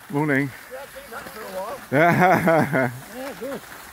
Morning. Yeah, I've seen that for a while. Yeah, Yeah, good.